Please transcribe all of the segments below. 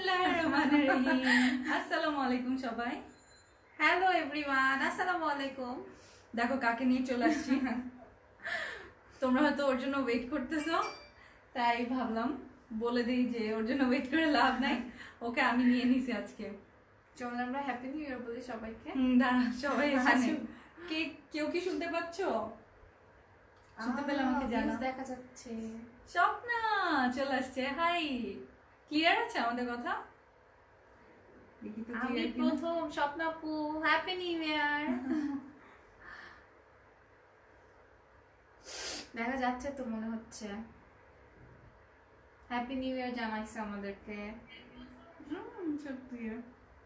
বিসমিল্লাহির রহমানির রহিম। আসসালামু আলাইকুম সবাই। হ্যালো এভরিওয়ান, আসসালামু আলাইকুম। দেখো কাকে নিয়ে চলে আসছি। তোমরা হয়তো ওর জন্য ওয়েট করতেছো, তাই ভাবলাম বলে দিই যে ওর জন্য ওয়েট করে লাভ নাই, ওকে আমি নিয়ে নিছি আজকে। চলুন আমরা হ্যাপি নিউ ইয়ার বলি সবাইকে। দাঁড়া, সবাই এখানে কে কেউ কি শুনতে পাচ্ছো? শুনতে পেলে আমাকে জানা। দেখা যাচ্ছে স্বপ্না চলে আসছে। হাই, ক্লিয়ার আছে আমাদের কথা? দেখি তো আমি ক্লিয়ার কিনা। প্রথম স্বপ্নাপু, হ্যাপি নিউ ইয়ার। দেখা যাচ্ছে তো মনে হচ্ছে। হ্যাপি নিউ ইয়ার জানাইছে আমাদেরকে। ক্লিয়ার,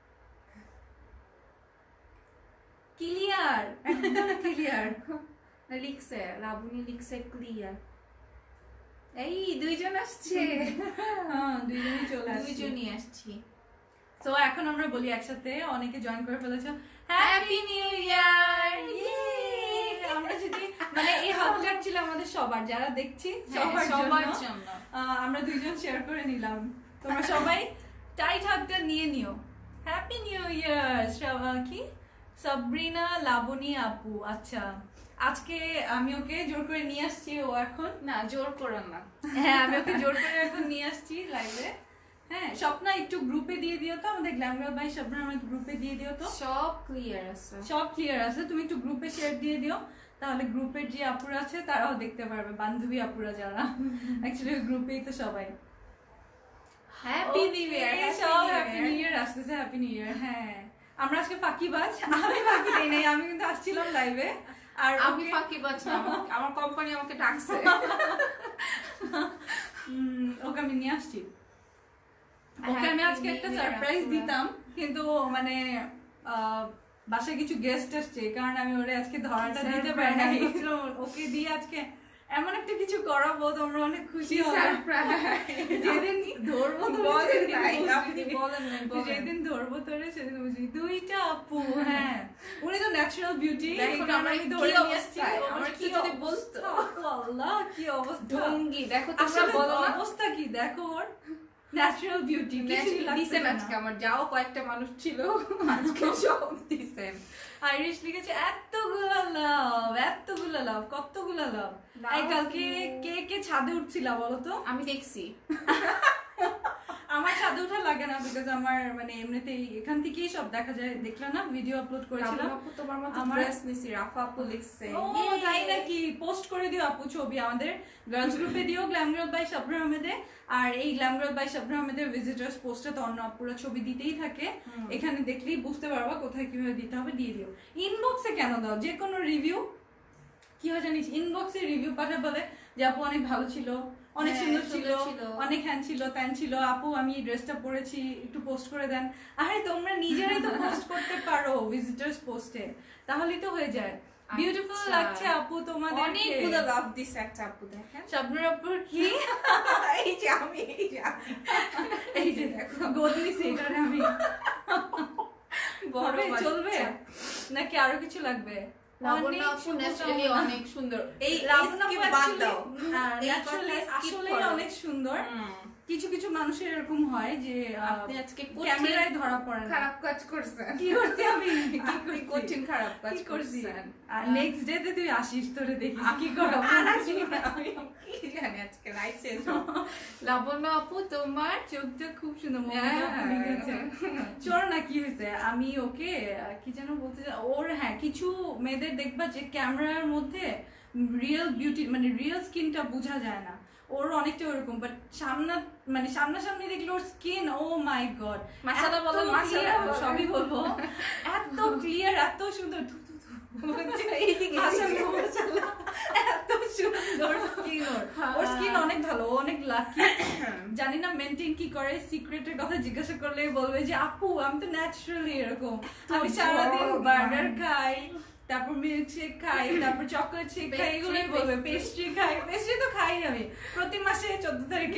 ক্লিয়ার, একদম ক্লিয়ার। লিখছে লাবণী, লিখছে ক্লিয়ার। এই দুইজন আসছে। হ্যাঁ, দুইজনই চলে আসছে। দুইজনই আসছি। তো এখন আমরা বলি একসাথে, অনেকে জয়েন করে ফেলেছে। Happy new year. আমরা যদি মানে এই হাতটা ছিল আমাদের সবার, যারা দেখছি সবার জন্য আমরা দুইজন শেয়ার করে নিলাম। তোমরা সবাই টাইট হাতটা নিয়ে নিও। Happy new year. কি সাবরিনা, লাবণী আপু। আচ্ছা, আজকে আমি ওকে জোর করে নিয়ে আসছি। ও এখন না, জোর করেন না। হ্যাঁ, আমি ওকে জোর করে এখন নিয়ে আসছি লাইভে। হ্যাঁ, স্বপ্না একটু গ্রুপে দিয়ে দিও তো, আমাদের গ্ল্যামগার্ল বাই স্বপ্না আমাদের গ্রুপে দিয়ে দিও তো। সব ক্লিয়ার আছে, সব ক্লিয়ার আছে। তুমি একটু গ্রুপে শেয়ার দিয়ে দিও, তাহলে গ্রুপের যে আপুরা আছে তারাও দেখতে পারবে, বান্ধবী আপুরা যারা। অ্যাকচুয়ালি গ্রুপেই তো সবাই। Happy new year. সব হ্যাপি নিউ ইয়ার আসতেছে। Happy new year. হ্যাঁ, আমরা আজকে ফাঁকিবাজ। আমি ফাঁকি দেই নাই, আমি কিন্তু আসছিলাম লাইভে। আর আমি ফাঁকিবাজ না, আমার কোম্পানি আমাকে ডাকছে। ওকে আমি নিয়ে আসছি। ওকে আমি আজকে একটা সারপ্রাইজ দিতাম, কিন্তু মানে বাসায় কিছু গেস্ট আসছে, কারণ আমি ওরে আজকে ধরাটা দিতে পারি না। ওকে দিয়ে আজকে এমন একটা কিছু করাবো, তোমরা অনেক খুশি হবে। যেদিন ধরবো যেদিন ধরবো তোরে সেদিন বুঝি দুইটা আপু। হ্যাঁ, উনি তো ন্যাচারাল বিউটি। আমি ধরে নিয়ে আসছি। আমার কি যদি বলতো, আল্লাহ কি অবস্থা। ঢঙ্গি দেখো, তোমরা বলো না অবস্থা কি দেখো ওর। ন্যাচারাল বিউটি দিছেন আজকে। আমার যাও কয়েকটা মানুষ ছিল, আজকে সব দিছেন। আইরিশ লিখেছে এতগুলা লাভ, এতগুলা লাভ, কতগুলা লাভ। এই কালকে কে কে ছাদে উঠছিলা বলো তো? আমি দেখছি। আমার ছাদে উঠা লাগে না, বিকজ আমার মানে এমনিতেই এখান থেকেই সব দেখা যায়। দেখলা না ভিডিও আপলোড করেছিলাম। তোমার মতো ড্রেস নিছি, রাফা আপু লিখছে। ও তাই নাকি? পোস্ট করে দিও আপু ছবি, আমাদের গার্লস গ্রুপে দিও, গ্ল্যামগার্ল বাই শাবনূর আহমেদে। আর এই গ্ল্যামগার্ল বাই শাবনূর আহমেদের ভিজিটার্স পোস্টে তো অন্য আপুরা ছবি দিতেই থাকে, এখানে দেখলেই বুঝতে পারবা কোথায় কিভাবে দিতে হবে, দিয়ে দিও। ইনবক্সে কেন দাও? যে কোনো রিভিউ কি হয় জানিস, ইনবক্সে রিভিউ পাঠাবে যে আপু অনেক ভালো ছিল, অনেক সুন্দর ছিল, অনেক হ্যান ছিল, ত্যান ছিল, আপু আমি এই ড্রেসটা পরেছি, একটু পোস্ট করে দেন। আরে তোমরা নিজেরাই তো পোস্ট করতে পারো ভিজিটার্স পোস্টে, তাহলেই তো হয়ে যায়। বিউটিফুল লাগছে আপু তোমাদের। অনেকগুলো লাভ দিছে একটা আপু, দেখেন শাবনূর আপুর কি এই যে আমি, এই যে দেখো গদি সেটারে আমি বড় চলবে নাকি আরো কিছু লাগবে? লাবণ্য আপু ন্যাচারালি অনেক সুন্দর। এই লাবণ্য আপু বাদ দাও, আসলে অনেক সুন্দর। কিছু কিছু মানুষের এরকম হয় যে আপনি আজকে ক্যামেরায় ধরা পড়ে না। খারাপ কাজ করছেন। কি করছি আমি? আপনি কঠিন খারাপ কাজ করছেন। আর নেক্সট ডে তে তুই আসিস, তোরে দেখিস কি করব। আমি কি জানি আজকে লাইভ শেষ। লাবণ্য আপু তোমার চোখটা খুব সুন্দর, মনটা খুলে গেছে। চল না, কি হয়েছে? আমি ওকে কি যেন বলতে ওর, হ্যাঁ কিছু মেয়েদের দেখবা যে ক্যামেরার মধ্যে রিয়েল বিউটি মানে রিয়েল স্কিনটা বোঝা যায় না, ওর অনেকটা ওরকম। বাট সামনাসামনি দেখলে ওর স্কিন, ও মাই গড, মাশাআল্লাহ বলো, মাশাআল্লাহ সবই বলবো, এত ক্লিয়ার, এত সুন্দর। ওর স্কিন অনেক ভালো, অনেক লাকি। জানি না মেনটেন কি করে, সিক্রেটের কথা জিজ্ঞাসা করলে বলবে যে আপু আমি তো ন্যাচারালি এরকম, আমি সারাদিন বার্গার খাই, তারপর মিল্কশেক খাই, তারপর চকলেট শেক খাই, এগুলোই বলবে। পেস্ট্রি খাই, পেস্ট্রি তো খাই আমি প্রতি মাসে 14 তারিখে।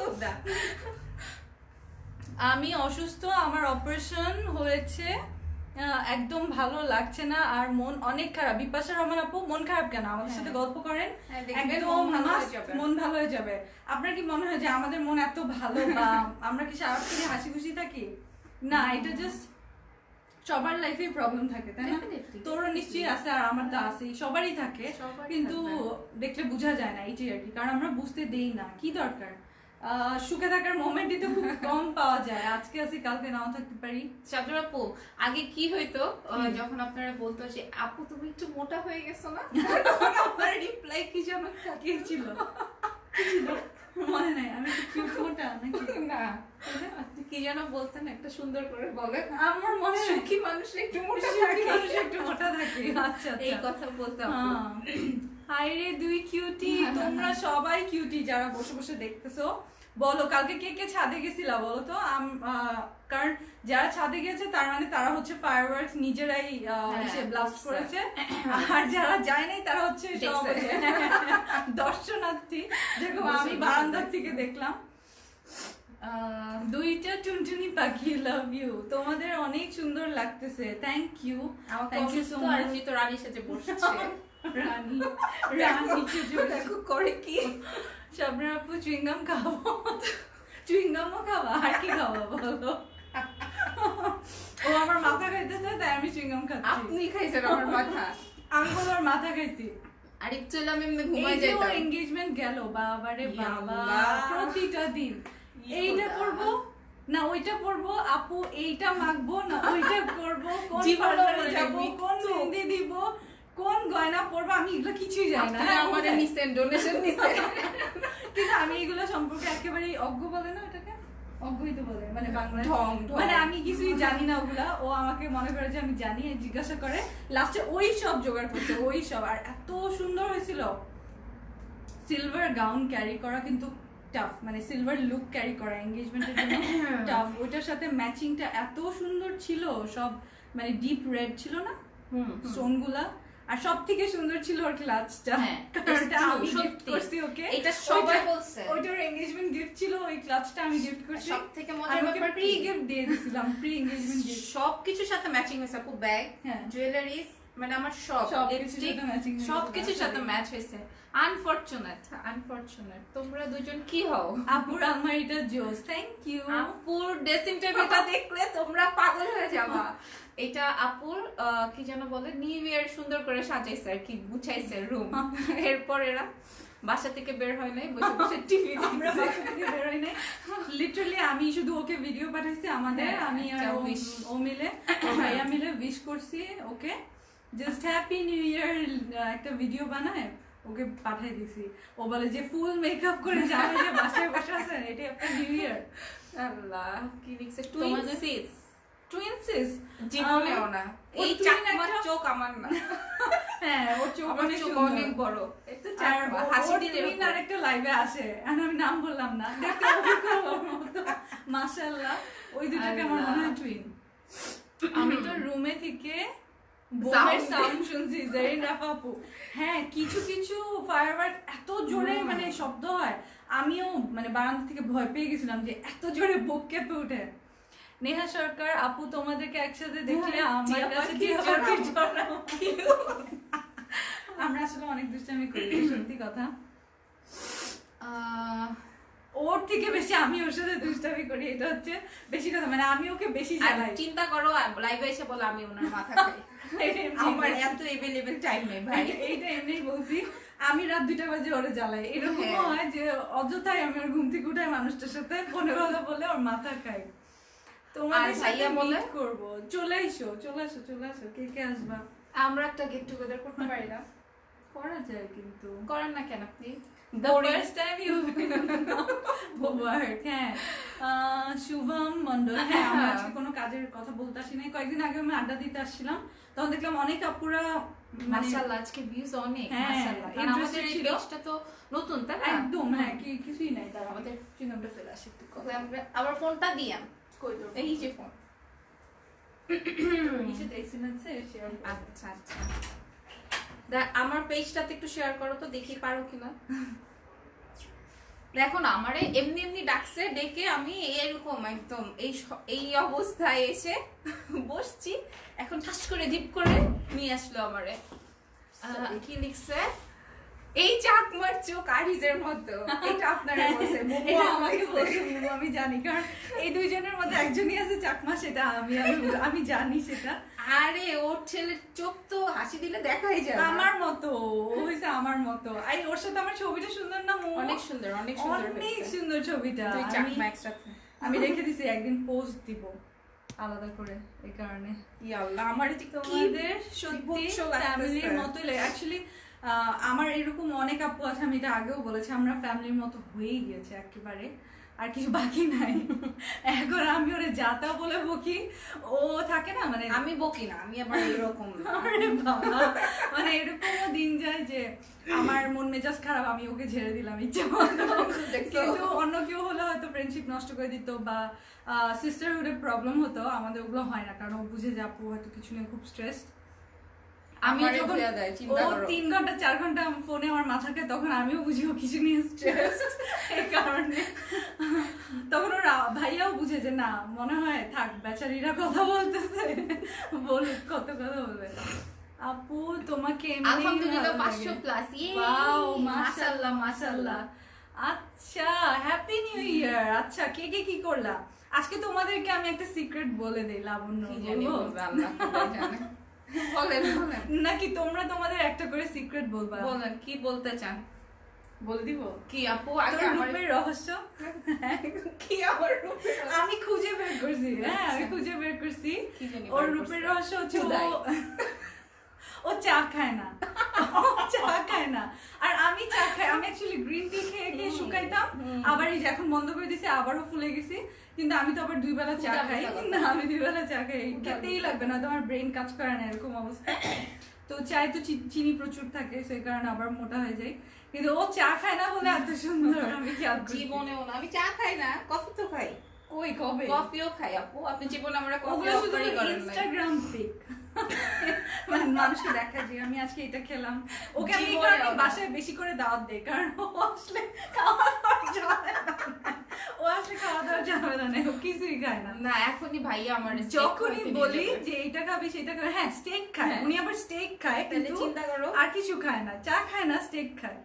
আমি অসুস্থ, আমার অপারেশন হয়েছে একদম ভালো লাগছে না, আর মন অনেক খারাপ। বিপাশা রহমান আপু, মন খারাপ কেন? আমাদের সাথে গল্প করেন, একদম মন ভালো হয়ে যাবে। আপনার কি মনে হয় যে আমাদের মন এত ভালো বা আমরা কি সারাক্ষণ হাসি খুশি থাকি? না, এটা জাস্ট সবার লাইফে প্রবলেম থাকে, তাই না? তোরও নিশ্চয়ই আছে, আর আমার তো আছেই, সবারই থাকে, কিন্তু দেখলে বোঝা যায় না, এইটাই আর কি। কারণ আমরা বুঝতে দেই না কি দরকার। সুখে থাকার মোমেন্টই তো খুব কম পাওয়া যায়, আজকে আছি কালকে নাও থাকতে পারি। শাবনুর আপু, আগে কি হইতো যখন আপনারা বলতো যে আপু তুমি একটু মোটা হয়ে গেছো না, আমার রিপ্লাই কি যেন কি ছিল মনে নাই, আমি কি কিউট মোটা নাকি? না আপনি কি যেন বলতেন, একটা সুন্দর করে বলেন। আমার মনে হয় সুখী মানুষ একটু মোটা থাকে, একটু মোটা থাকে। আচ্ছা, এই কথা বলতাম। হাই রে দুই কিউটি, তোমরা সবাই কিউটি যারা বসে বসে দেখতেছো। বলো কালকে কে কে ছাদে গেছিলা বলো তো? কারণ যারা ছাদে গেছে তার মানে তারা হচ্ছে ফায়ারওয়ার্কস নিজেরাই ব্লাস্ট করেছে, আর যারা যায় নাই তারা হচ্ছে সব দর্শনার্থী, যেরকম আমি বারান্দার থেকে দেখলাম। দুইটা টুনটুনি পাখি, লাভ ইউ, তোমাদের অনেক সুন্দর লাগতেছে, thank you. Thank you so much. আমি তো রানী সাথে বসছে, রানী রানী দেখো করে কি। শাবনুর আপু চুইংগাম খাবো, চুইংগামও খাওয়া, আর কি খাওয়া বলো? ও আমার মাথা খাইতেছে তাই আমি চুইংগাম খাচ্ছি। আপনি খাইছেন আমার মাথা, আমি বলো ওর মাথা খাইছি। আর একচুয়ালি আমি এমনি ঘুমাই যাইতাম। এই এনগেজমেন্ট গেল, বাবারে বাবা, প্রতিটা দিন এইটা করবো না ওইটা করবো, আপু এইটা মাখবো না ওইটা করবো, কোন পার্লারে যাবো, কোন মেহেন্দি দিব, কোন গয়না পরবো, আমি এগুলো কিছুই জানি না। আমাদের নিছেন ডোনেশন নিছেন, কিন্তু আমি এগুলো সম্পর্কে একেবারে অজ্ঞ বলে না, ওটাকে অজ্ঞই তো বলে, মানে বাংলায় মানে আমি কিছুই জানি না ওগুলা। ও আমাকে মনে করে যে আমি জানি, জিজ্ঞাসা করে, লাস্টে ওই সব জোগাড় করছে, ওই সব। আর এত সুন্দর হয়েছিল। সিলভার গাউন ক্যারি করা কিন্তু টাফ, মানে সিলভার লুক ক্যারি করা এনগেজমেন্টের জন্য টাফ। ওইটার সাথে ম্যাচিংটা এত সুন্দর ছিল, সব মানে ডিপ রেড ছিল না স্টোন গুলা, আর সব থেকে সুন্দর ছিল ওর ক্লাচটা। আমি গিফট করছি ওকে, এটা সবাই বলছে ওইটার এনগেজমেন্ট গিফট ছিল, ওই ক্লাচটা আমি গিফট করছি। সবথেকে মজার ব্যাপার প্রি গিফট দিয়ে দিয়েছিলাম, প্রি এনগেজমেন্ট গিফট। সবকিছুর সাথে ম্যাচিং হয়েছে আপু, ব্যাগ, জুয়েলারিজ, মানে আমার সব লিপস্টিক সবকিছুর সাথে ম্যাচ হয়েছে। আনফরচুনেট তোমরা দুজন কি হও। আপুর আলমারিটা জোস, থ্যাংক ইউ। আপুর ড্রেসিং টেবিলটা দেখলে তোমরা পাগল হয়ে যাবা। এটা আপুর কি যেন বলে, নিউ ইয়ার সুন্দর করে সাজাইছে আর কি, গুছাইছে রুম। এরপর এরা বাসা থেকে বের হয় নাই, বসে বসে টিভি আমরা বাসা থেকে বের হই নাই, লিটারালি আমি শুধু ওকে ভিডিও পাঠাইছি আমাদের, আমি আর ও মিলে, ভাইয়া মিলে উইশ করছি okay, just happy new year একটা ভিডিও বানায় ওকে পাঠাই দিছি। ও বলে যে ফুল মেকআপ করে যাবে, যে বাসায় বসে আছেন, এটাই আপনার নিউ ইয়ার। আল্লাহ কি লিখছে, টুইনসিস জীবনেও না, এই চাকমার চোখ আমার না। হ্যাঁ, ওর চোখ অনেক বড়। হাসি দিলে আরেকটা লাইভে আসে, আর আমি নাম বললাম না, দেখতে মাশাআল্লাহ, ওই দুটাকে আমার মনে হয় টুইন। আমি তো রুমে থেকে বোমের সাউন্ড শুনছি, জারিন রাফা আপু। হ্যাঁ, কিছু কিছু ফায়ারওয়ার্ক এত জোরে মানে শব্দ হয়, আমিও মানে বারান্দা থেকে ভয় পেয়ে গেছিলাম যে এত জোরে বুক কেঁপে ওঠে। নেহা সরকার আপু, তোমাদেরকে একসাথে দেখলে আমার কাছে আমরা আসলে অনেক দুষ্টামি করি, সত্যি কথা। ওর থেকে বেশি আমি ওর সাথে দুষ্টামি করি, এটা হচ্ছে বেশি কথা, মানে আমি ওকে বেশি জ্বালাই। চিন্তা করো লাইভে এসে বলে আমি ওনার মাথা খাই, আমার এত এভেলেবল টাইম নেই ভাই। এইটা এমনি বলছি, আমি রাত 2টা বাজে ওরে জ্বালাই। এরকম হয় যে অযথাই আমি ওর ঘুম থেকে উঠাই মানুষটার সাথে ফোনে কথা বলে ওর মাথা খাই। তোমাদের সাথে মিট করব, চলে আসো কে কে আসবা? আমরা একটা গেট টুগেদার করতে পারি না? করা যায়, কিন্তু করেন না কেন আপনি? শুভম মন্ডল, হ্যাঁ আমরা আজকে কোনো কাজের কথা বলতে আসি নাই, কয়েকদিন আগে আমি আড্ডা দিতে আসছিলাম, তখন দেখলাম অনেক আপুরা, মাশাআল্লাহ আজকে ভিউজ অনেক, মাশাআল্লাহ। আমাদের এই পেজটা তো নতুন, তাই না? একদম, হ্যাঁ কিছুই নাই, তার আমাদের চিন্তাটা ফেলে আসে একটু কথা। আমরা আবার ফোনটা দিয়াম, কই দো এই যে ফোন, নিচে দেখছিলেনছে শেয়ার। আচ্ছা আমার পেজটাতে একটু শেয়ার করো তো, দেখি পারো কিনা। দেখো না আমারে এমনি এমনি ডাকছে, ডেকে আমি এরকম একদম এই অবস্থায় এসে বসছি, এখন ঠাস করে ডিপ করে নিয়ে আসলো আমারে। কি লিখছে, এই চাকমার চোখ আরিজের মতো, এটা আপনারা বলছে, এটা আমাকে বলছে মুমু, আমি জানি, কারণ এই দুইজনের মধ্যে একজনই আছে চাকমা, সেটা আমি জানি সেটা। আরে ওর ছেলের চোখ তো হাসি দিলে দেখাই যায় আমার মতো, ও হইছে আমার মতো। আই ওর সাথে আমার ছবিটা সুন্দর না মুমু? অনেক সুন্দর, অনেক সুন্দর, অনেক সুন্দর ছবিটা। তুই চাকমা একসাথে আমি রেখে দিছি, একদিন পোস্ট দিব আলাদা করে, এই কারণে। আল্লাহ আমার তোমাদের সত্যি ফ্যামিলির মতোই লাগে। অ্যাকচুয়ালি আমার এরকম অনেক আপু আছে, আমি এটা আগেও বলেছি, আমরা ফ্যামিলির মতো হয়েই গিয়েছে একেবারে, আর কিছু বাকি নাই। এখন আমি ওরে যাতা বলে বকি, ও থাকে না, মানে আমি বকি না, আমি আবার এরকম মানে এরকমও দিন যায় যে আমার মন মেজাজ খারাপ, আমি ওকে ঝেড়ে দিলাম ইচ্ছা মতো। কিন্তু অন্য কেউ হলে হয়তো ফ্রেন্ডশিপ নষ্ট করে দিত বা সিস্টারহুডের প্রবলেম হতো, আমাদের ওগুলো হয় না, কারণ ও বুঝে যে আপু হয়তো কিছু নিয়ে খুব স্ট্রেস। আমি যখন ও 3 ঘন্টা 4 ঘন্টা ফোনে আমার মাথাকে, তখন আমিও বুঝি ও কিছু নিয়ে স্ট্রেস, এই কারণে তখন ওর ভাইয়াও বুঝে যে না, মনে হয় থাক বেচারিরা কথা বলতেছে, বলুক, কত কথা বলবে। আপু তোমাকে আলহামদুলিল্লাহ 500 প্লাস, ওয়াও মাশাআল্লাহ মাশাআল্লাহ। আচ্ছা হ্যাপি নিউ ইয়ার। আচ্ছা কে কে কি করলা আজকে? তোমাদেরকে আমি একটা সিক্রেট বলে দেই, লাবণ্য নাকি তোমরা তোমাদের একটা করে সিক্রেট বলবা? বলেন কি বলতে চান, বলে দিব কি আপু? আগে আমার রূপের রহস্য কি? আমার রূপের আমি খুঁজে বের করছি, হ্যাঁ আমি খুঁজে বের করছি। ওর রূপের রহস্য হচ্ছে ও চা খায় না, চা খায় না। আর আমি চা খাই, আমি অ্যাকচুয়ালি গ্রিন টি খেয়ে খেয়ে শুকাইতাম, আবার এই যে এখন বন্ধ করে দিছি, আবারও ফুলে গেছি। কিন্তু আমি তো আবার 2 বেলা চা খাই না, আমি 2 বেলা চা খাই, খেতেই লাগবে না, তোমার ব্রেন কাজ করে না, এরকম অবস্থা। তো চায় তো চিনি প্রচুর থাকে, সেই কারণে আবার মোটা হয়ে যায়। কিন্তু ও চা খায় না বলে এত সুন্দর। আমি জীবনেও না, আমি চা খাই না, কফি তো খাই। কই কবে? কফিও খাই আপু, আপনি জীবনে আমরা কফি অফারই করেন না। ইনস্টাগ্রাম পিক মানে মানুষকে দেখা যে আমি আজকে এটা খেলাম। ওকে আমি বাসায় বেশি করে দাওয়াত দেই, কারণ ও আসলে খাওয়া দাওয়া ঝামেলা নেই, ও কিছুই খায় না। না এখনই ভাইয়া আমার যখনই বলি যে এইটা খাবি সেটা খাবি, হ্যাঁ স্টেক খায়, উনি আবার স্টেক খায়, কিন্তু চিন্তা করো আর কিছু খায় না, চা খায় না, স্টেক খায়।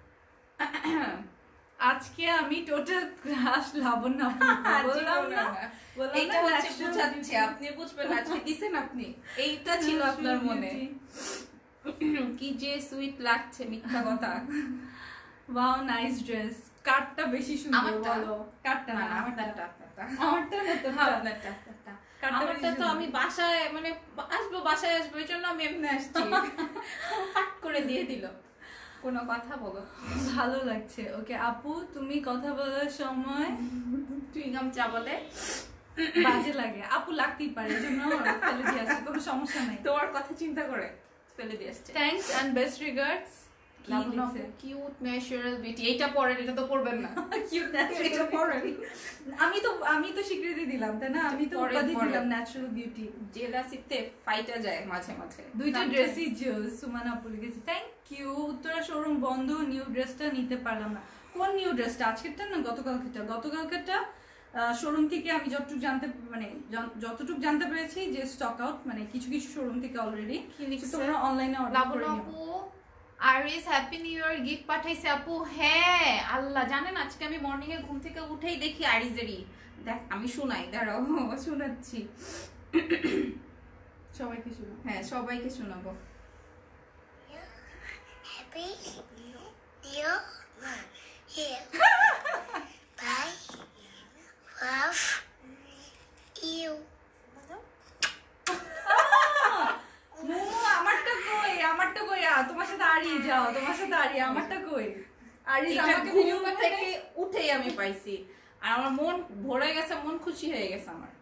আজকে আমি টোটাল ক্রাশ লাবণ্য, বললাম না, এইটা হচ্ছে বুঝাচ্ছে, আপনি বুঝবেন আজকে দিছেন আপনি, এইটা ছিল আপনার মনে। কি যে সুইট লাগছে, মিথ্যা কথা। Wow nice dress. কাটটা বেশি সুন্দর, বলো। কাটটা না, আমারটা না তো, আমারটা তো আমি বাসায় মানে বাসায় আসবো, এই জন্য আমি এমনি আসছি, পাট করে দিয়ে দিল। কোনো কথা বলো, ভালো লাগছে। ওকে আপু, তুমি কথা বলার সময় চুইংগাম চা বলে বাজে লাগে, আপু লাগতেই পারে, এজন্য ফেলে দিয়ে আসছে, কোনো সমস্যা নাই। তোমার কথা চিন্তা করে ফেলে দিয়ে আসছে। Thanks and best regards. Cute natural beauty, এইটা পড়েন, এটা তো পড়বেন না। কিউট ন্যাচারাল পড়েন, আমি তো স্বীকৃতি দিলাম, তাই না? আমি তো উপাধি দিলাম ন্যাচারাল বিউটি। জেলাসিতে ফাইটা যায় মাঝে মাঝে। দুইটা ড্রেসই জোস। সুমানা আপু লিখেছে থ্যাংক ইউ। উত্তরা শোরুম বন্ধ, নিউ ড্রেসটা নিতে পারলাম না। কোন নিউ ড্রেসটা? আজকেরটা না গতকালকেরটা? গতকালকেরটা শোরুম থেকে আমি যতটুকু জানতে পেরেছি যে স্টক আউট, মানে কিছু কিছু শোরুম থেকে অলরেডি। তোমরা অনলাইনে অর্ডার করে নিও। Aris happy new year gift পাঠাইছে আপু। হ্যাঁ আল্লাহ জানেন, আজকে আমি মর্নিং এ ঘুম থেকে উঠেই দেখি আরিজেরই। দেখ আমি শুনাই, দাঁড়াও শোনাচ্ছি সবাইকে শোনাও। হ্যাঁ সবাইকে শোনাবো। Happy New Year here by love you. আমারটা কই তোমার সাথে আড়িয়ে যাও, তোমার সাথে আড়িয়ে, আমারটা কই? থেকে উঠেই আমি পাইছি, আর আমার মন ভরে গেছে, মন খুশি হয়ে গেছে আমার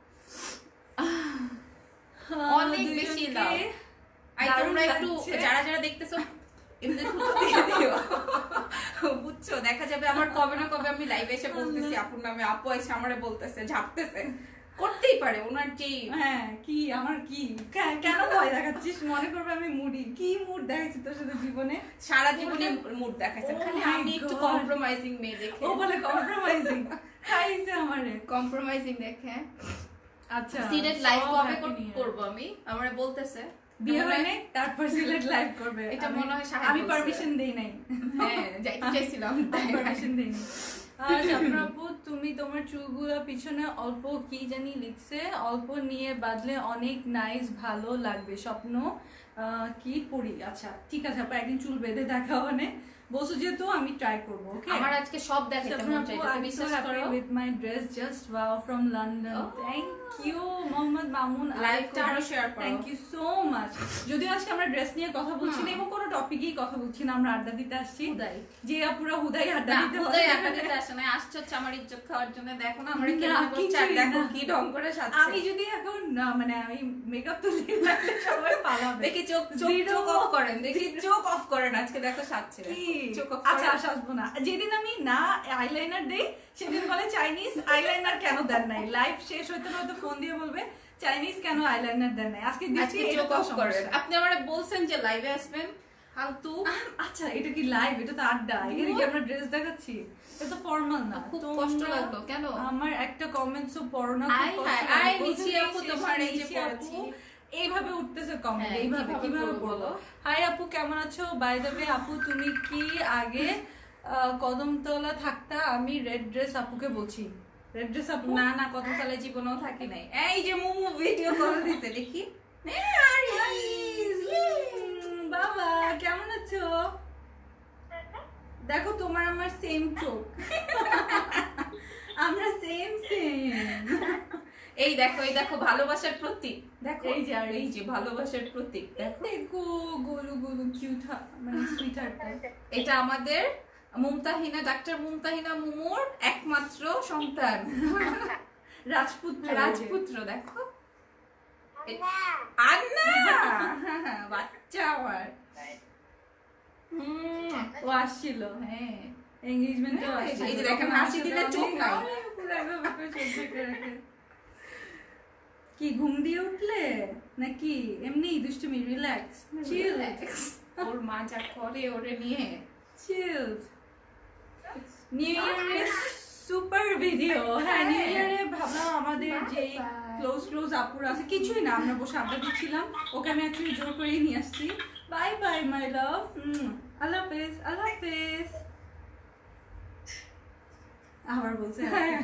অনেক বেশি। তোমরা একটু যারা যারা দেখতেছো বুঝছো, দেখা যাবে আমার কবে না কবে আমি লাইভে এসে বলতেছি আপুর নামে, আপু এসে আমারে বলতেছে, ঝাপতেছে। করতেই পারে ওনার যে হ্যাঁ কি আমার কি কেন ভয় দেখাচ্ছিস মনে করবে আমি মুডি কি মুড দেখাচ্ছি তোর সাথে জীবনে সারা জীবনে মুড দেখাইছেন Oh খালি my আমি একটু God. কম্প্রোমাইজিং মেয়ে দেখে ও বলে কম্প্রোমাইজিং খাইছে আমারে কম্প্রোমাইজিং দেখে আচ্ছা সিলেট লাইভ সব কবে happy নিয়ে। করব আমি আমারে বলতেছে বিয়ে মনে হয়- হয়নি তারপর সিলেট লাইভ করবে এটা আমি- মনে হয় সাহেব আমি বলছে। পারমিশন দেই নাই হ্যাঁ যাইতে চাইছিলাম তাই পারমিশন দেই নাই শাবনূর আপু তুমি তোমার চুলগুলো পিছনে অল্প কি জানি লিখছে অল্প নিয়ে বাঁধলে অনেক নাইস ভালো লাগবে স্বপ্ন কি পড়ি আচ্ছা ঠিক আছে আপু একদিন চুল বেঁধে দেখাও মানে বলছো যেহেতু আমি ট্রাই করবো ওকে আমার আজকে সব দেখাইতে মন চাইতেছে বিশ্বাস করো with my dress just wow from London Oh. thank you Mohammad Mamun লাইভটা আরো শেয়ার করো থ্যাংক ইউ সো মাচ যদিও আজকে আমরা ড্রেস নিয়ে কথা বলছি না এবং কোনো টপিকেই কথা বলছি না আমরা আড্ডা দিতে আসছি হুদাই। যে আপুরা হুদাই আড্ডা না দিতে হুদাই পারে। আড্ডা দিতে আসে না আসছে হচ্ছে আমার ইজ্জত খাওয়ার জন্য দেখো না আমরা না, কেমন বলছি আর কিছুই দেখো না। কি ঢং করে সাজছে আমি যদি এখন না মানে আমি মেকআপ তুলি তাহলে সবাই পালাবে দেখি চোখ চোখ Zero. চোখ অফ করেন দেখি চোখ অফ করেন আজকে দেখো সাজছে কি চোখ অফ আচ্ছা আসবো না যেদিন আমি না আইলাইনার দেই সেদিন বলে চাইনিজ আইলাইনার কেন দেন নাই লাইভ শেষ হইতে না হয়তো ফোন দিয়ে বলবে চাইনিজ কেন আইলাইনার দেন নাই আজকে দিচ্ছি আজকে এটা চোখ তো অফ করেন সমস্যা। আপনি আমারে বলছেন যে লাইভে আসবেন ফালতু আচ্ছা এটা কি লাইভ এটা তো আড্ডা এখানে কি আমরা ড্রেস দেখাচ্ছি এটা তো ফর্মাল না খুব তোমরা- কষ্ট লাগলো কেন আমার একটা কমেন্টসও পড়ো না খুব আয় কষ্ট হায়, লাগে। আয় বলছে নিচি যে আপু শেষে তোমার এই যে নিচি পড়েছি। আপু এইভাবে উঠতেছে কমেন্ট হ্যাঁ, এইভাবে কিভাবে কিভাবে করবো বলো বলো? হাই আপু কেমন আছো বাই দ্য ওয়ে আপু তুমি কি আগে কদমতলা থাকতা আমি রেড ড্রেস আপুকে বলছি রেড ড্রেস আপু না না কতকালে জীবনেও থাকি নাই এই যে মুমু ভিডিও করে দিতে দেখি বাবা কেমন আছো দেখো তোমার আমার সেম চোখ আমরা সেম সেম এই দেখো ভালোবাসার প্রতীক দেখো এই যে আর এই যে ভালোবাসার প্রতীক দেখো দেখো গোলু গোলু কিউট মানে সুইট এটা আমাদের মুমতাহিনা ডাক্তার মুমতাহিনা মুমুর একমাত্র সন্তান রাজপুত্র রাজপুত্র দেখো আন্না বাচ্চা আমার ও আসছিল হ্যাঁ এঙ্গেজমেন্টে হ্যাঁ, আসছিল এই যে দেখেন হাসি দিলে চোখ নাই। কি ঘুম দিয়ে উঠলে নাকি এমনি দুষ্টুমি রিল্যাক্স চিল Relax. ওর মা যা করে ওরে নিয়ে চিল নিউ ইয়ারে সুপার ভিডিও হ্যাঁ নিউ ইয়ারে ভাবলাম আমাদের যে ক্লোজ আপুরা আছে কিছুই না আমরা বসে আড্ডা দিচ্ছিলাম ওকে আমি অ্যাকচুয়ালি জোর করেই নিয়ে আসছি বাই বাই মাই লাভ আল্লাহ হাফেজ আল্লাহ হাফেজ আবার বলছে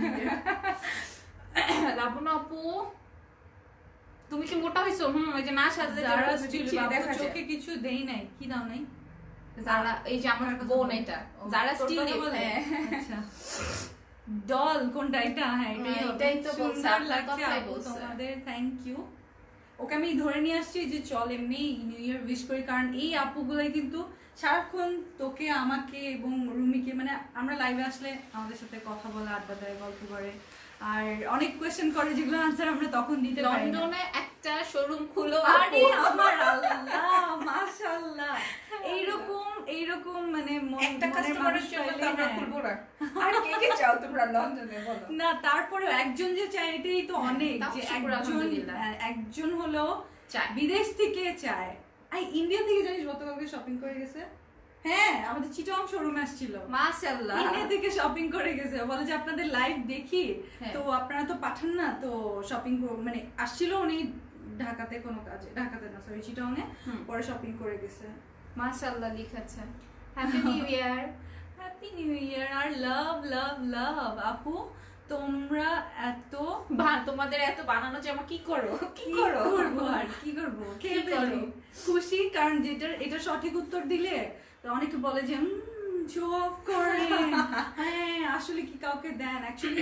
লাবণা আপু তুমি কি মোটা হইছো ওই যে না সাজলে যারা যারা স্টিল দেখা যায় চোখে কিছু দেই নাই কি দাও নাই যারা এই যে আমার বোন এটা যারা তোর স্টিল কথা বলে? আচ্ছা ডল কোনটা এটা হ্যাঁ হ্যাঁ, হবে। এটাই তো বলছে, সুন্দর আপনার লাগছে কথাই আপু বলছে। তোমাদের থ্যাংক ইউ ওকে আমি ধরে নিয়ে আসছি যে চল এমনি নিউ ইয়ার উইশ করি কারণ এই আপুগুলাই কিন্তু সারাক্ষণ তোকে আমাকে এবং রুমিকে মানে আমরা লাইভে আসলে আমাদের সাথে কথা বলে আড্ডা দেয় গল্প করে আর অনেক কোয়েশ্চেন করে যেগুলো আনসার আমরা তখন দিতে পারি না লন্ডনে একটা শোরুম খুলো আরে আমার আল্লাহ মাশাআল্লাহ এইরকম মানে একটা মনের কাস্টমারের মানুষ জন্য তো পাইলে, আমরা হ্যাঁ। খুলবো না আর কে কে চাও তোমরা লন্ডনে বলো না তারপরে একজন যে চায় এটাই তো অনেক তাও যে শুকুর আলহামদুলিল্লাহ। একজন হলো চায়। বিদেশ থেকে চায় ইন্ডিয়া থেকে জানিস গতকালকে শপিং করে গেছে হ্যাঁ আমাদের চিটং শোরুমে আসছিল মাশাআল্লাহ ইন্ডিয়া থেকে শপিং করে গেছে বলে যে আপনাদের লাইভ দেখি হ্যাঁ। তো আপনারা তো পাঠান না তো শপিং মানে আসছিল উনি ঢাকাতে কোনো কাজে ঢাকাতে না সরি চিটং এ হুম। পরে শপিং করে গেছে মাশাআল্লাহ লিখেছে happy new year happy new year আর লাভ লাভ লাভ আপু তোমরা এত তোমাদের এত বানানো যে আমার কি করো কি করবো আর কি করবো কি খেয়ে ফেলি করো? খুশি কারণ এটা সঠিক উত্তর দিলে তো অনেকে বলে যে শো অফ করে হ্যাঁ আসলে কি কাউকে দেন অ্যাকচুয়ালি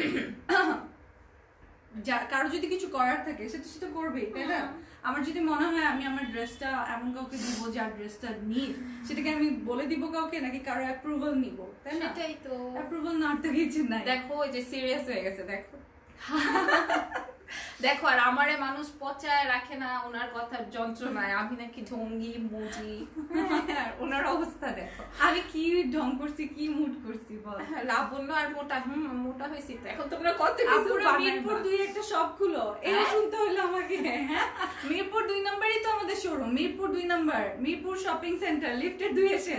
কারো যদি কিছু করার থাকে সেটা সেটা করবেই তাই না আমার যদি মনে হয় আমি আমার ড্রেসটা এমন কাউকে দিব যার ড্রেসটা নিই সেটাকে আমি বলে দিব কাউকে নাকি কারো অ্যাপ্রুভাল নিব তাই না সেটাই তো অ্যাপ্রুভাল না তো কিছু নাই দেখো ওই যে সিরিয়াস হয়ে গেছে দেখো দেখো আর আমারে মানুষ পচায় রাখে না ওনার কথার যন্ত্রণায়, আমি নাকি ঢঙ্গি মুজি, আর ওনার অবস্থা দেখো। আমি কি ঢং করছি, কি মুড করছি বল। লাবণ্য আর মোটা, মোটা হয়েছি তো এখন। তোমরা কত কিছু আপুরা মিরপুর 2 একটা শপ খুলো, এটা শুনতে হলো আমাকে। হ্যাঁ, মিরপুর 2 নম্বরই তো আমাদের শোরুম, মিরপুর 2 নম্বর, মিরপুর শপিং সেন্টার, লিফটের 2 এসে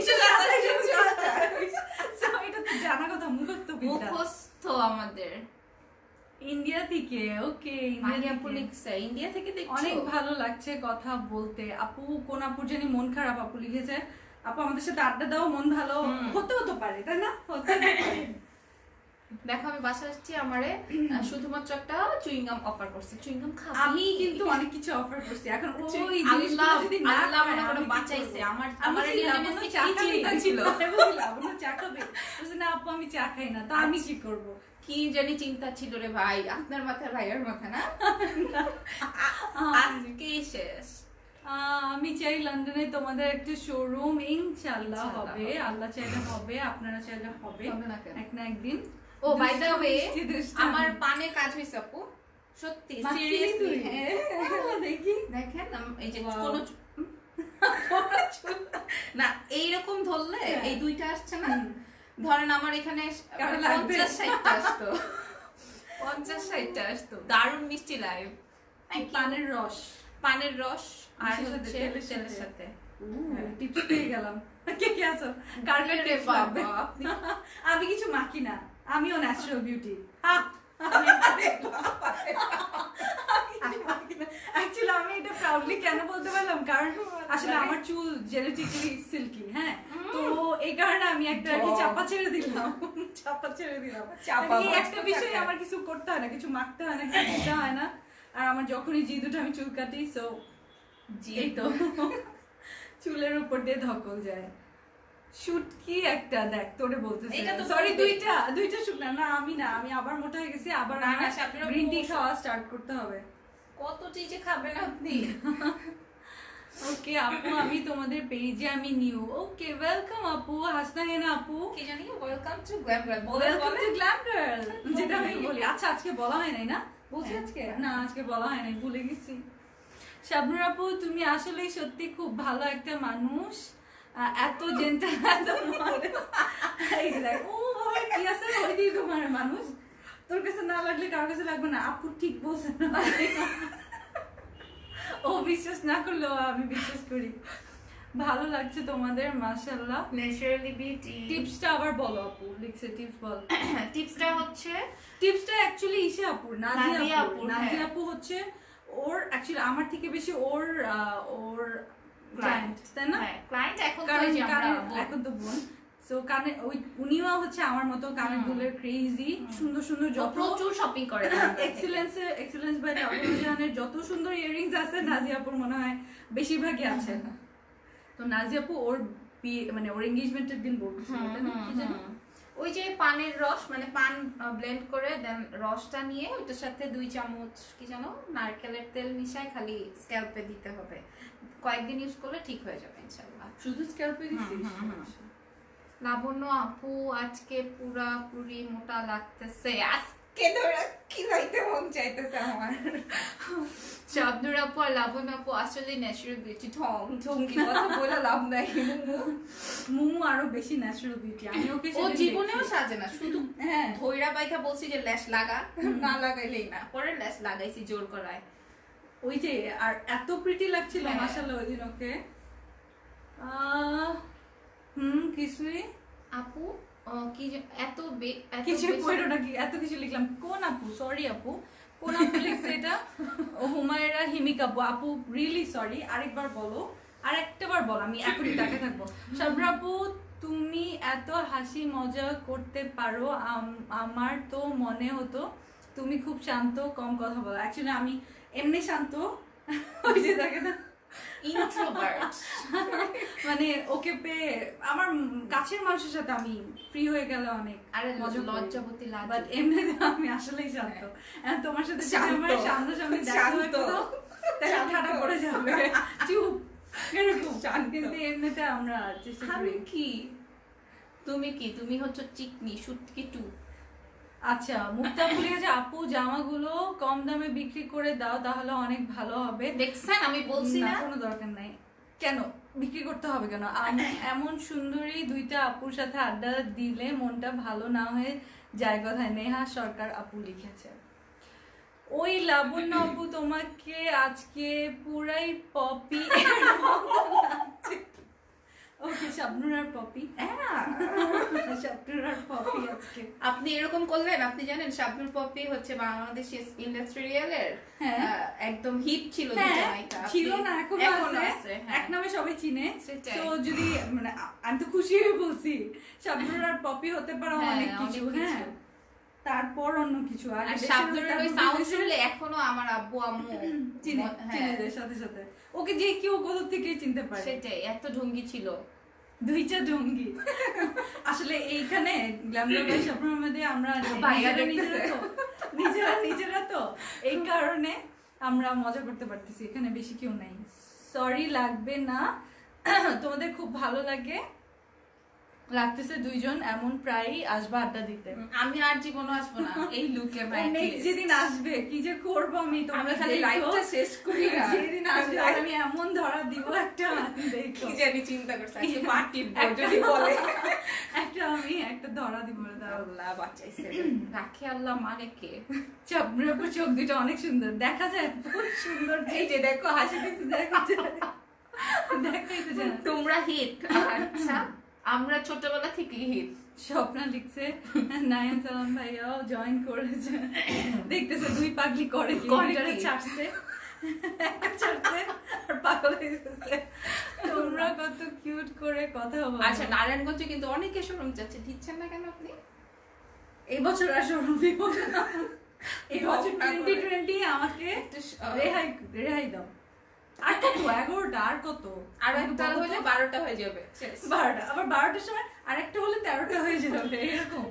347। এটা তো জানা কথা, মুখস্থ বিদ্যা। মুখস্থ আমাদের ইন্ডিয়া থেকে। ওকে, মাহিয়া পুলিক্সে ইন্ডিয়া থেকে দেখছো? অনেক ভালো লাগছে কথা বলতে। আপু কোন আপুর জানি মন খারাপ, আপু লিখেছে আপু আমাদের সাথে আড্ডা দাও, মন ভালো হতে হতে পারে, তাই না? হতে পারে। দেখো আমি বাসায় আসছি, আমারে শুধুমাত্র একটা চুইংগাম অফার করছে, চুইংগাম খাবি? আমি কিন্তু অনেক কিছু অফার করছি, এখন ওই আল্লাহ জিনিসগুলো যদি না আল্লাহ খায়, মনে করে আমি কি বাঁচাইছে। করবো? আমার আমি আমার ছিলাম, এখানে আমার কি চা খাবে চিন্তা ছিল, ছিল? আমার চা খাবে, বলছে না আপু আমি চা খাই না, তো আমি কি করব? কি জানি চিন্তা ছিল রে ভাই, আপনার মাথায় ভাইয়ের মাথা না। আজকে শেষ। আমি চাই লন্ডনে তোমাদের একটা শোরুম ইনশাআল্লাহ ইনশাআল্লাহ হবে, হবে। আল্লাহ চাইলে হবে, আপনারা চাইলে হবে, হবে না কেন? এক না একদিন। ও বাই দ্য ওয়ে, দুষ্টামি। আমার পানে কাজ হইছে আপু, সত্যি মাখছিলি সিরিয়াসলি। তুই? দেখি দেখেন এই যে Wow. কোনো না এইরকম ধরলে এই দুইটা আসছে না, ধরেন আমার এখানে কারো লাগবে? 50-60টা আসতো, 50-60টা আসতো। দারুণ মিষ্টি লাগে। পানের রস, পানের রস আর কিসের সাথে? হচ্ছে তেলের তেলের সাথে? সাথে। টিপস পেয়ে গেলাম। কে কে আছো? কার কার রে tips বাবা, লাগবে? আপনি- আমি কিছু মাখি না, আমিও ন্যাচারাল বিউটি। অ্যাকচুয়ালি আমি এটা প্রাউডলি কেন বলতে পারলাম, কারণ আসলে আমার চুল জেনেটিক্যালি সিল্কি, হ্যাঁ, তো এই কারণে আমি একটা আর কি চাপা ছেড়ে দিলাম, চাপা ছেড়ে দিলাম। চাপা এই বাজ একটা কোথাকার। বিষয়ে আমার কিছু করতে হয় না, কিছু মাখতে হয় না, কিছু দিতে হয় না। আর আমার যখনই জি দুটো আমি চুল কাটি, সো এই তো চুলের উপর দিয়ে ধকল যায়। শুট কি একটা দেখ তোরে বলতেছে, এটা তো সরি বলবেই। দুইটা শুট না, আমি না, আমি আবার মোটা হয়ে গেছি, আবার না, না, সাবরিনা গ্রিন টি আপু- খাওয়া স্টার্ট করতে হবে। কত চিজে খাবেন আপনি? ওকে আপু, আমি তোমাদের পেজে আমি নিউ। ওকে, ওয়েলকাম আপু, হাসনা হেনা আপু, কি জানি welcome to glam girl welcome to glam girl, যেটা আমি বলে। বলি। আচ্ছা আজকে বলা হয় নাই না? বলছি হ্যাঁ। আজকে না, আজকে বলা হয় নাই, ভুলে গেছি। শাবনুর আপু তুমি আসলে সত্যি খুব ভালো একটা মানুষ, এত জেন্টাল, এত modest। এই যে দেখ, ও বাবা কি আছে ওই দিয়ে তোমার মানুষ, তোর কাছে না লাগলে কারোর কাছে লাগবে না। আপু ঠিক বলছে না, ও বিশ্বাস না করলেও আমি বিশ্বাস করি। ভালো লাগছে তোমাদের, মাশাআল্লাহ। Naturally beauty. টিপসটা আবার বলো আপু, লিখছে টিপস বল। টিপসটা হচ্ছে টিপসটা অ্যাকচুয়ালি ইসে আপুর, নাজিয়া নাজিয়া আপুর। আপুর, নাজিয়া হ্যাঁ। আপু হচ্ছে ওর অ্যাকচুয়ালি আমার থেকে বেশি ওর ক্লায়েন্ট, তাই না? ক্লায়েন্ট এখন তো কারণ এই যে আমরা কানের- বোন। এখন তো বোন, সো কানে উনিও হচ্ছে আমার মতো কানের দুলের ক্রেজি, সুন্দর সুন্দর ও যত প্রচুর শপিং করে এক্সেলেন্স বাই আবুল জাহানের যত সুন্দর ইয়াররিংস আছে নাজিয়া আপুর মনে হয় বেশিরভাগই আছে। তো নাজিয়া আপু ওর বিয়ে মানে ওর এনগেজমেন্টের দিন বলছিল, তাই না? কি জানো? ওই যে পানের রস মানে পান ব্লেন্ড করে দেন রসটা নিয়ে ওটার সাথে 2 চামচ কি জানো নারকেলের তেল মিশাই খালি স্ক্যাল্পে দিতে হবে, কয়েকদিন ইউজ করলে ঠিক হয়ে যাবে ইনশাআল্লাহ। শুধু স্ক্যাল্পে দিছিস? লাবণ্য আপু আজকে পুরাপুরি মোটা লাগতেছে, আজকে ধরে কি লাইতে মন চাইতেছে আমার। শাবনুর আপু আর লাবণ্য আপু আসলে ন্যাচারাল বিউটি, ঠং ঠং কি কথা বলে লাভ নাই। মুমু আরো বেশি ন্যাচারাল বিউটি, আমি ওকে ও সেদিন জীবনেও দেখছি। সাজে না, শুধু হ্যাঁ, ধৈরা বাইথা বলছি যে ল্যাশ লাগা, না লাগাইলেই না, পরে ল্যাশ লাগাইছি জোর করায়। ওই যে আর এত প্রিটি লাগছিল হ্যাঁ। মাশাআল্লাহ ওই দিন ওকে। কিছুই আপু কি এত এত কিছু বেশি- পড়ো নাকি, এত কিছু লিখলাম। কোন আপু? সরি আপু, কোন আপু লিখছে এটা? ও হুমায়রা হিমিক আপু। আপু রিয়েলি সরি, আরেকবার বলো, আরেকটাবার বলো, আমি এখনই টাকা থাকবো। সাবরা আপু তুমি এত হাসি মজা করতে পারো, আমার তো মনে হতো তুমি খুব শান্ত, কম কথা বলো। অ্যাকচুয়ালি আমি এমনি শান্ত, ওই যে দেখে না ইন্ট্রোভার্ট। মানে ওকে পেয়ে আমার কাছের মানুষের সাথে আমি ফ্রি হয়ে গেলে অনেক আরে মজা করি। লজ্জাবতী লাজ। বাট এমনিতে আমি আসলেই শান্ত। এখন তোমার সাথে যদি শান্ত। আমার সামনাসামনি দেখা শান্ত। হতো তাহলে শান্ত। ঠাডা পড়ে যাবে, চুপ এরকম। শান্ত। কিন্তু এমনিতে আমরা চেষ্টা আমি করি। কি তুমি কি তুমি হচ্ছে চিকনি শুটকি টু। আচ্ছা, মুক্তা বলে যে আপু জামাগুলো কম দামে বিক্রি করে দাও তাহলে অনেক ভালো হবে। দেখছেন আমি বলছি না কোনো দরকার নাই। কেন বিক্রি করতে হবে কেন? এমন সুন্দরী দুইটা আপুর সাথে আড্ডা দিলে মনটা ভালো না হয়ে যায় কথায়। নেহা সরকার আপু লিখেছে। ওই লাবণ্য আপু তোমাকে আজকে পুরাই পপি ওকে শাবনুরার পপি, শাবনুরার পপি আজকে। আপনি এরকম করলেন, আপনি জানেন শাবনুর পপি হচ্ছে বাংলাদেশ ইন্ডাস্ট্রিয়ালের একদম হিট ছিল। ছিল না, এখন আছে। এক নামে সবাই চিনে। তো যদি মানে আমি তো খুশি হয়ে বলছি শাবনুরার পপি হতে পারে অনেক কিছু। হ্যাঁ, তারপর অন্য কিছু। আর শাবনুরের ওই সাউন্ড শুনলে এখনো আমার আব্বু আম্মু চিনে যায় সাথে সাথে। ওকে যে কেউ কোথা থেকে চিনতে পারে। সেটাই, এত ঢঙ্গি ছিল, দুইটা ঢঙ্গি। আসলে এইখানে গ্ল্যামর বাই শাবনুর মধ্যে আমরা নিজেরা তো এই কারণে আমরা মজা করতে পারতেছি। এখানে বেশি কেউ নাই। সরি লাগবে না, তোমাদের খুব ভালো লাগতেছে দুইজন, এমন প্রায় আসবা আড্ডা দিতে। আমি আর জীবনে আসবো না এই লুকে। যেদিন আসবে কি যে করবো আমি, তোমরা খালি লাইফটা শেষ করি না। যেদিন আসবে আমি এমন ধরা দিব একটা, কি জানি চিন্তা করছি পার্টি যদি বলে একটা, আমি একটা ধরা দিব। আল্লাহ বাঁচাইছে, রাখে আল্লাহ মানে কে। চাপড়ার চোখ দুটো অনেক সুন্দর দেখা যায়, খুব সুন্দর। এই যে দেখো হাসি দিচ্ছি, দেখো দেখাই তো জানো তোমরা হিট। আচ্ছা, আমরা ছোটবেলা থেকে হিট। স্বপ্না লিখছে নায়ান সালাম ভাইয়াও জয়েন করেছে। দেখতেছে দুই পাগলি করে কি ছাড়ছে আর পাগল হয়ে গেছে। তোমরা কত কিউট করে কথা বলো। আচ্ছা, নারায়ণগঞ্জে কিন্তু অনেকে শোরুম চাচ্ছে, দিচ্ছেন না কেন আপনি? এই বছর আর শোরুম দিব না, এই বছর 2020 আমাকে রেহাই দাও। আর কত 11টা, আর কত, আর একটা হলে 12টা হয়ে যাবে। 12টা, আবার 12টার সময় আরেকটা হলে 13টা হয়ে যাবে এরকম।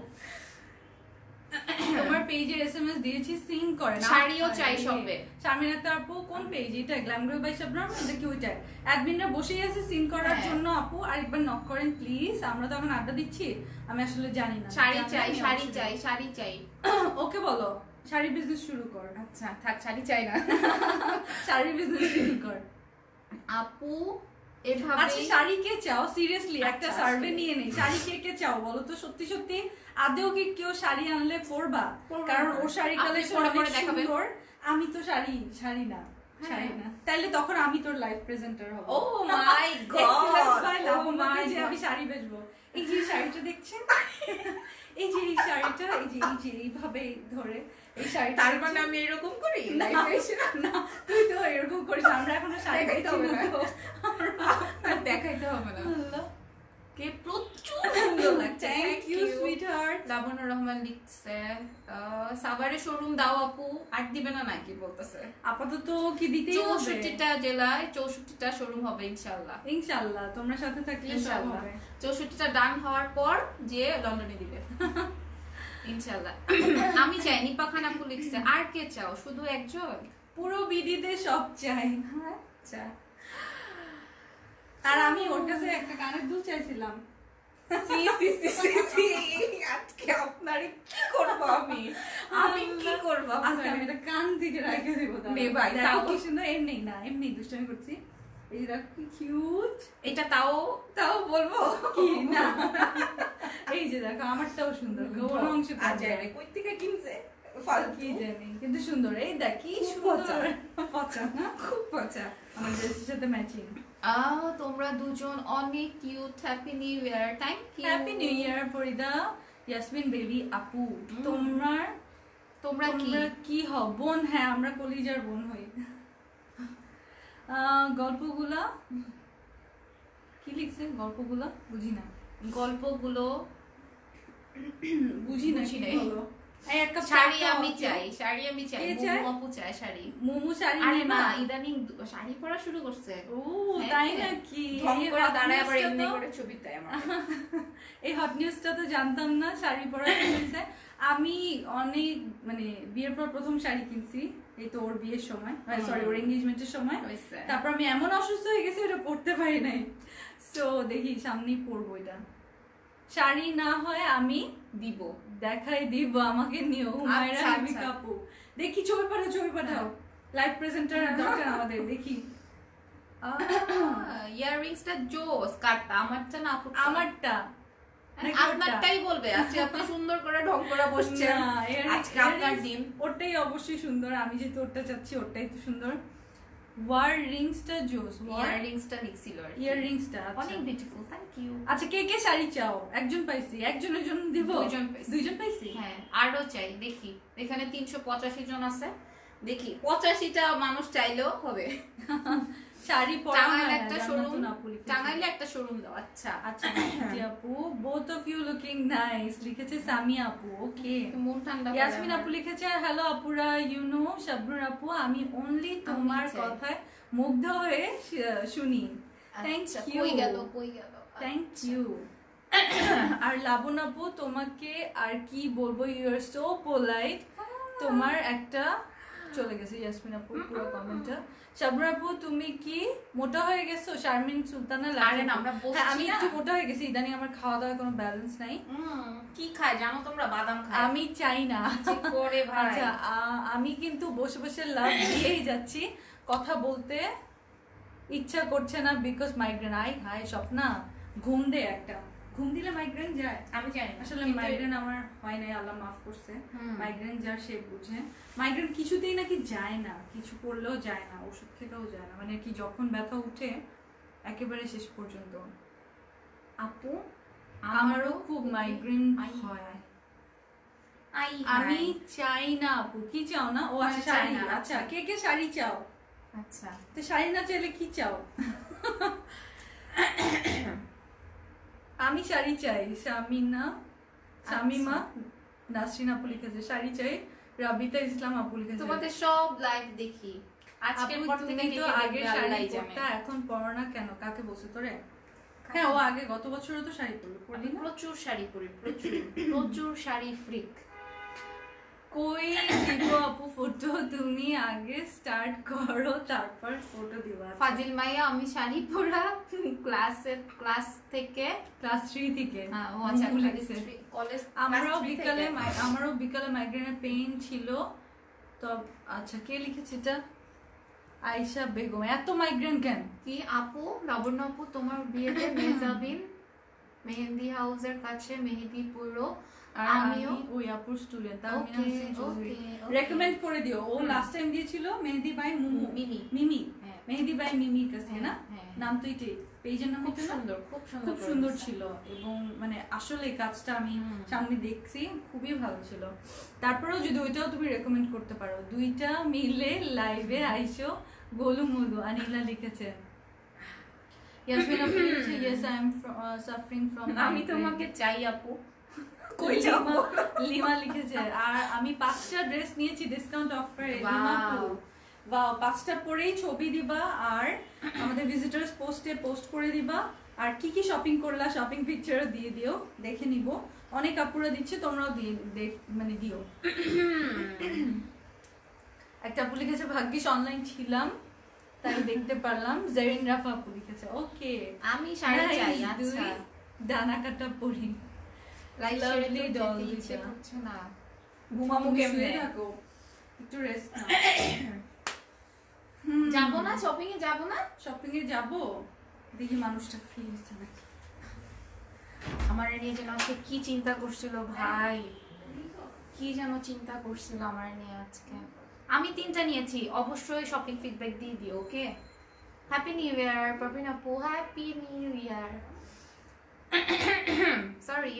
তোমার পেজে এসএমএস দিয়েছি, সিং করে না। শাড়িও চাই সবে। শারমিন আক্তার আপু কোন পেজ এটা? গ্ল্যামর বাই শাবনুর এটা কি ওইটা? অ্যাডমিনরা বসেই আছে সিং করার জন্য। আপু আরেকবার নক করেন প্লিজ, আমরা তো এখন আড্ডা দিচ্ছি, আমি আসলে জানি না। শাড়ি চাই, শাড়ি চাই, শাড়ি চাই। ওকে বলো শাড়ি বিজনেস শুরু কর। আচ্ছা থাক, শাড়ি চাই না, শাড়ি বিজনেস শুরু কর আপু। এভাবে আচ্ছা, শাড়ি কে চাও? সিরিয়াসলি একটা সার্ভে নিয়ে নেই। শাড়ি কে চাও বলো তো? সত্যি সত্যি আদেও কি কেউ শাড়ি আনলে পরবা? কারণ ওর শাড়ি কালেকশন অনেক সুন্দর। আমি তো শাড়ি না, শাড়ি না। তাইলে তখন আমি তোর লাইভ প্রেজেন্টার হব। ও মাই গড, আমি শাড়ি বেচবো। এই যে শাড়িটা দেখছেন, এই যে এই শাড়িটা, এই যে এইভাবে ধরে এই শাড়ি। তার মানে আমি এরকম করি লাইভে এসে? না, তুই তো এরকম করিস। আমরা এখন শাড়ি দেখাইতে হবে না, দেখাইতে হবে না। কে প্রচুর সুন্দর লাগছে। Thank you sweetheart. Labonno Rahman লিখছে সাভারে শোরুম দাও আপু। আর দিবে না নাকি বলতেছে? আপাতত কি দিতেই হবে। 64টা জেলায় 64টা শোরুম হবে ইনশাআল্লাহ। ইনশাআল্লাহ তোমরা সাথে থাকলে সব হবে। 64টা ডান হওয়ার পর যে লন্ডনে দিবে ইনশাআল্লাহ। আমি চাই। নিপা খান আপু লিখছে আর কে চাও? শুধু একজন? পুরো বিডিতে সব চাই। আচ্ছা, আর আমি ওর কাছে একটা কানের দুল চাইছিলাম। আজকে আপনারে কি করব আমি কি করব? আজকে আমি এটা কান থেকে রেখে দেব। নে ভাই, তাও কি সুন্দর। এমনি দুষ্টামি করছি। এই দেখো কি কিউট। এটা তাও বলবো কি না। এই যে দেখো আমারটাও সুন্দর। ওর অংশ আজারে কই থেকে কিনছে কি জানি, কিন্তু সুন্দর। এই দেখ কি সুন্দর। পচা না, খুব পচা। আমার ড্রেসের সাথে ম্যাচিং। তোমরা দুজন অনেক cute. Happy new year. Thank you. Happy new year Farida, Yasmin baby আপু। তোমরা কি হও? বোন? হ্যাঁ, আমরা কলিজার বোন হই। গল্পগুলা কি লিখছে? গল্পগুলা বুঝি না। গল্পগুলো বুঝি না। শাড়ি আমি চাই, শাড়ি আমি চাই। মোমো আপু চাই শাড়ি। মোমো শাড়ি না, ইদানিং শাড়ি পরা শুরু করছে। ও তাই নাকি? দাঁড়ায় আবার এমনি করে ছবি তাই আমার। এই হট নিউজটা তো জানতাম না, শাড়ি পরা কিনছে। আমি অনেক মানে বিয়ের পর প্রথম শাড়ি কিনছি, এই তো ওর বিয়ের সময়, সরি ওর এনগেজমেন্টের সময়। তারপর আমি এমন অসুস্থ হয়ে গেছি ওটা পড়তে পারি নাই। সো দেখি সামনেই পরবো এটা। শাড়ি না হয় আমি দিব। দেখাই দিব, আমাকে নিও হুমায়রা আচ্ছা, হামিকা আচ্ছা। আপু। দেখি ছবি পাঠাও লাইভ প্রেজেন্টার দরকার আমাদের। দেখি ইয়াররিংসটা জোস, কাটটা আমারটা না আপুর, আমারটা নাকি আপনারটাই বলবে। আজকে আপনি সুন্দর করে ঢং করে বসছেন, না, আজকে আপনার দিন। ওটাই অবশ্যই সুন্দর, আমি যেহেতু ওটা চাচ্ছি ওটাই তো সুন্দর। ওয়ার রিংসটা জোস, ইয়াররিংসটা নিছিল আর কি। ইয়াররিংসটা অনেক বিউটিফুল, থ্যাংক ইউ। আচ্ছা কে কে শাড়ি চাও? একজন পাইছি, একজনের জন্য দিব? দুইজন পাইছি। হ্যাঁ, আরো চাই। দেখি এখানে 385 জন আছে, দেখি 85টা মানুষ চাইলেও হবে। শাড়ি পরা টাঙ্গাইলে হয় একটা না, শোরুম, জান্নাতুল আপু লিখেছে। টাঙ্গাইলে একটা শোরুম দাও। আচ্ছা আচ্ছা জি আপু, both of you looking nice লিখেছে সামিয়া আপু। ওকে, মন ঠান্ডা। ইয়াসমিন আপু লিখেছে হ্যালো আপুরা, ইউ নো শাবনুর আপু, আমি অনলি তোমার চাই। কথায় মুগ্ধ হয়ে শুনি। থ্যাংক ইউ, কই গেল কই গেল। Thank you. আর লাবণ আপু তোমাকে আর কি বলবো, ইউ আর সো পোলাইট। তোমার একটা চলে গেছে ইয়াসমিন আপুর পুরো কমেন্টটা। শাবনুর আপু তুমি কি মোটা হয়ে গেছো? শারমিন সুলতানা আরে না, আমরা বলছি আমি না। একটু মোটা হয়ে গেছি ইদানিং, আমার খাওয়া দাওয়ার কোনো ব্যালেন্স নাই। কি খায় জানো তোমরা? বাদাম খায়। আমি চাই না যে করে ভাই। আচ্ছা আমি কিন্তু বসে বসে লাভ দিয়েই যাচ্ছি, কথা বলতে ইচ্ছা করছে না বিকজ মাইগ্রেন। হাই স্বপ্না, ঘুম দে একটা, ঘুম দিলে মাইগ্রেন যায়? আমি জানি না। আসলে কিন্তু- মাইগ্রেন আমার হয় নাই, আল্লাহ মাফ করছে। হুম। মাইগ্রেন যার সে বুঝে। মাইগ্রেন কিছুতেই নাকি যায় না, কিছু করলেও যায় না, ওষুধ খেলেও যায় না, মানে কি যখন ব্যথা উঠে একেবারে শেষ পর্যন্ত। আপু আমারও খুব মাইগ্রেন আই হয়। আই আমি চাই না আপু। কি চাও না? ও আচ্ছা আমি চাই শাড়ি। না, আচ্ছা আচ্ছা। কে কে শাড়ি চাও? আচ্ছা তো শাড়ি না চাইলে কি চাও? আমি শাড়ি চাই। শামিমা নাসরিন আপু লিখেছে শাড়ি চাই। রাবিতা ইসলাম আপু লিখেছে তোমাদের সব লাইভ দেখি। আজকের আপু পর তুমি থেকে তো আগে শাড়ি পরতা, এখন পরো না কেন? কাকে বলছে তোরে? হ্যাঁ ও আগে গত বছরও তো শাড়ি পরলো, পরলি আমি না? প্রচুর শাড়ি পরি, প্রচুর প্রচুর শাড়ি ফ্রিক। কই দিব আপু ফটো? তুমি আগে স্টার্ট করো তারপর ফটো দিবা। ফাজিল মাইয়া, আমি শাড়ি পরা ক্লাস থেকে ক্লাস 3 থেকে। ও আচ্ছা কলেজ। কলেজ। আমারও বিকালে মাইগ্রেনের পেইন ছিল তো। আচ্ছা কে লিখেছে এটা? আয়েশা বেগম। এত মাইগ্রেন কেন? কি আপু, লাবণ্য আপু তোমার বিয়েতে মেহজাবিন মেহেন্দি হাউসের কাছে মেহেদি পুরো, আর আমিও আমি ওই আপুর স্টুডেন্ট। ওকে, রেকমেন্ড করে দিও। ও লাস্ট টাইম দিয়েছিল মেহেদি বাই মিমি। হ্যাঁ। মেহেদি বাই মিমির কাছে না? হ্যাঁ। নাম তো এটাই, পেজের নাম খুব এটা না? সুন্দর, খুব সুন্দর, খুব সুন্দর ছিল এবং মানে আসলে এই কাজটা আমি সামনে দেখছি, খুবই ভালো ছিল। তারপরেও যদি ওইটাও তুমি রেকমেন্ড করতে পারো, দুইটা মিলে লাইভে আইসো। গোলু মধু আনিলা লিখেছে। ইয়াসমিন আপু লিখেছে yes I am suffering from. আমি তোমাকে চাই আপু। কই যাবো? লিমা লিখেছে আর আমি 5টা ড্রেস নিয়েছি ডিসকাউন্ট অফারে। লিমা আপু ওয়াও, 5টা পরেই ছবি দিবা আর আমাদের ভিজিটর্স পোস্টে পোস্ট করে দিবা। আর কি কি শপিং করলা শপিং পিকচারও দিয়ে দিও, দেখে নিব। অনেক আপুরা দিচ্ছে, তোমরাও মানে দিও। একটা আপু লিখেছে ভাগ্যিস অনলাইন ছিলাম তাই দেখতে পারলাম। জেরিন রাফা আপু লিখেছে ওকে আমি শাড়ি চাই। আচ্ছা ডানা কাটা পরি। লাইক Lovely শেয়ার doll করতে ইচ্ছে দুইটা। করছে না, ঘুমাবো কেমনে? থাকো একটু রেস্ট নাও। যাবো না শপিং এ? যাবো না শপিং এ যাবো, দেখি মানুষটা ফ্রি হচ্ছে নাকি। আমার নিয়ে যেন আজকে কি চিন্তা করছিল ভাই, কি যেন চিন্তা করছিল আমার নিয়ে আজকে। আমি 3টা নিয়েছি, অবশ্যই শপিং ফিডব্যাক দিয়ে দিও। ওকে, হ্যাপি নিউ ইয়ার প্রবীণ আপু, হ্যাপি নিউ ইয়ার। সরি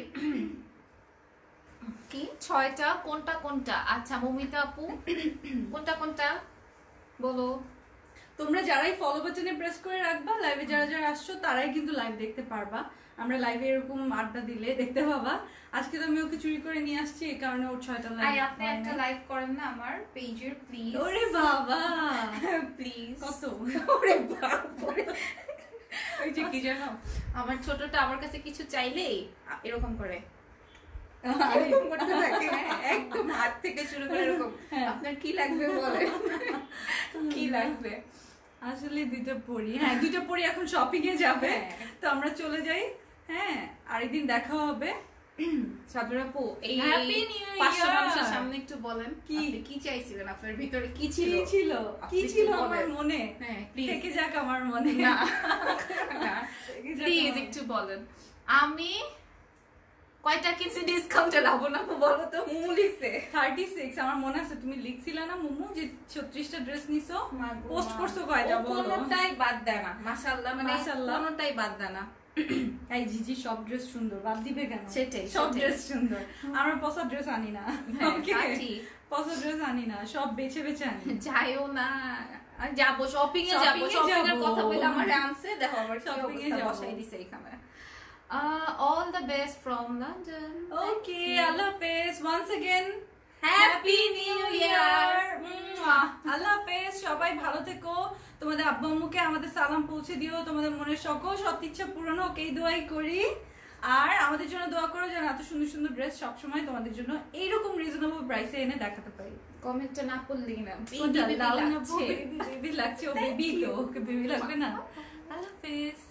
কি 6টা? কোনটা কোনটা? আচ্ছা মমিতা আপু কোনটা কোনটা বলো। তোমরা যারাই ফলো বাটনে প্রেস করে রাখবা, লাইভে যারা যারা আসছো তারাই কিন্তু লাইভ দেখতে পারবা। আমরা লাইভে এরকম আড্ডা দিলে দেখতে পাবা। আজকে তো আমি ওকে চুরি করে নিয়ে আসছি, এই কারণে ওর 6টা লাইভ। আপনি একটা লাইভ করেন না আমার পেজের প্লিজ? ওরে বাবা প্লিজ। কত? ওরে বাবা, ওই যে কি জানো, আমার ছোটটা আমার কাছে কিছু চাইলেই এরকম করে, এরকম করতে থাকে। একদম হাত থেকে শুরু করে এরকম, আপনার কি লাগবে বলে, কি লাগবে। আসলে দুইটা পড়ি, হ্যাঁ দুইটা পড়ি এখন শপিং এ যাবে। তো আমরা চলে যাই হ্যাঁ আরেকদিন দেখা হবে। সাবরিনা আপু এই Happy New 500 Year! মানুষের সামনে একটু বলেন কি? আপনি কি চাইছিলেন, আপনার ভিতরে কি কি ছিল? ছিল আপনি কি একটু ছিল বলেন। আমার মনে? হ্যাঁ প্লিজ থেকে যাক আমার মনে। না থেকে যাক প্লিজ আমার- একটু বলেন। আমি কয়টা কিনছি ডিসকাউন্টে লাভ না আপু বলো তো? মুমু লিখছে 36 আমার মনে আছে তুমি লিখছিলা না মুমু যে 36টা ড্রেস নিছো, পোস্ট করছো কয়টা ও বলো? কোনোটাই বাদ দেয় না মাশাআল্লাহ, মানে মাশাআল্লাহ। কোনোটাই বাদ দেয় না। এই জিজি সব ড্রেস সুন্দর, বাদ দিবে কেন? সেটাই, সব সেটাই। ড্রেস সুন্দর। আমরা পসা ড্রেস আনি না। হ্যাঁ, Okay? তা ঠিক। পসা ড্রেস আনি না, সব বেছে বেছে আনি। যাইও না, আর যাবো শপিং এ যাবো, Shopping এ শপিং এর যাবো। কথা বলে আমার আনছে দেখো আমার কি Shopping এ অবস্থা যাবো। বসাই দিছে এখানে। All the best from London. Okay, আল্লাহ হাফেজ once again. Happy new year. আল্লাহ হাফেজ, সবাই ভালো থেকো। তোমাদের আব্বু আম্মুকে আমাদের সালাম পৌঁছে দিও, তোমাদের মনের সকল সৎ ইচ্ছা পূরণ হোক এই দোয়াই করি। আর আমাদের জন্য দোয়া করো যেন এত সুন্দর সুন্দর ড্রেস সবসময় তোমাদের জন্য এইরকম রিজনেবল প্রাইসে এনে দেখাতে পারি। কমেন্টটা না পড়লেই না, কোনটা? বেবি লাল না লাগছে। বেবি লাগছে, ও বেবি তো, ওকে বেবি লাগবে না। আল্লাহ হাফেজ।